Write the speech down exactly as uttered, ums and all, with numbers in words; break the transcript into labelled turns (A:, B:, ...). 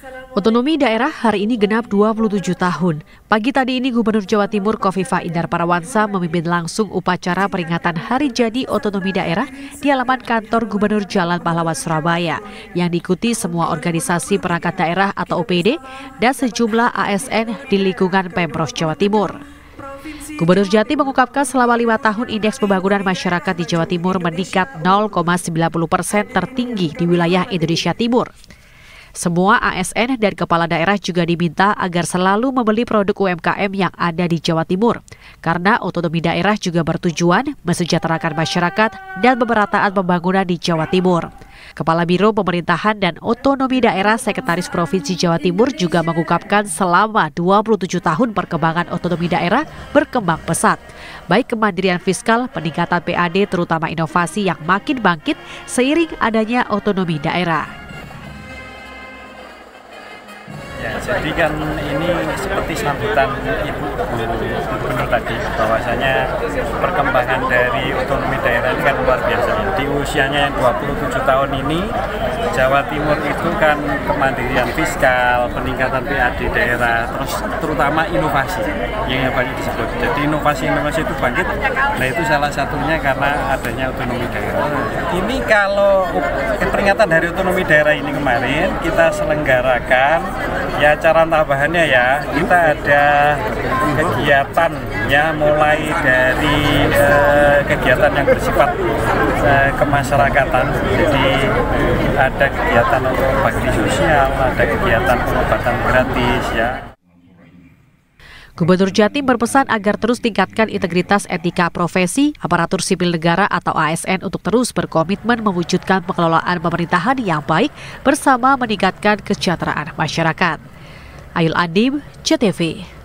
A: Otonomi daerah hari ini genap dua puluh tujuh tahun. Pagi tadi ini Gubernur Jawa Timur Khofifah Indar Parawansa memimpin langsung upacara peringatan Hari Jadi Otonomi Daerah di halaman kantor Gubernur Jalan Pahlawan Surabaya yang diikuti semua organisasi perangkat daerah atau O P D dan sejumlah A S N di lingkungan Pemprov Jawa Timur. Gubernur Jatim mengungkapkan selama lima tahun indeks pembangunan masyarakat di Jawa Timur meningkat nol koma sembilan puluh persen tertinggi di wilayah Indonesia Timur. Semua A S N dan kepala daerah juga diminta agar selalu membeli produk U M K M yang ada di Jawa Timur, karena otonomi daerah juga bertujuan mesejahterakan masyarakat dan pemerataan pembangunan di Jawa Timur. Kepala Biro Pemerintahan dan Otonomi Daerah Sekretaris Provinsi Jawa Timur juga mengungkapkan selama dua puluh tujuh tahun perkembangan otonomi daerah berkembang pesat. Baik kemandirian fiskal, peningkatan P A D terutama inovasi yang makin bangkit seiring adanya otonomi daerah.
B: Ya, jadi kan ini seperti sambutan Ibu Gubernur tadi, bahwasanya perkembangan dari otonomi daerah ini kan luar biasa. Di usianya yang dua puluh tujuh tahun ini, Jawa Timur itu kan kemandirian fiskal, peningkatan P A D daerah, terus terutama inovasi yang banyak disebut. Jadi inovasi-inovasi itu bangkit, nah itu salah satunya karena adanya otonomi daerah. Ini kalau peringatan dari otonomi daerah ini kemarin kita selenggarakan, ya cara tambahannya ya, kita ada kegiatan ya mulai dari eh, kegiatan yang bersifat eh, kemasyarakatan. Jadi ada kegiatan untuk bakti sosial, ada kegiatan pengobatan gratis ya.
A: Gubernur Jatim berpesan agar terus tingkatkan integritas etika profesi, aparatur sipil negara atau A S N untuk terus berkomitmen mewujudkan pengelolaan pemerintahan yang baik bersama meningkatkan kesejahteraan masyarakat. Ayul Andim, C T V.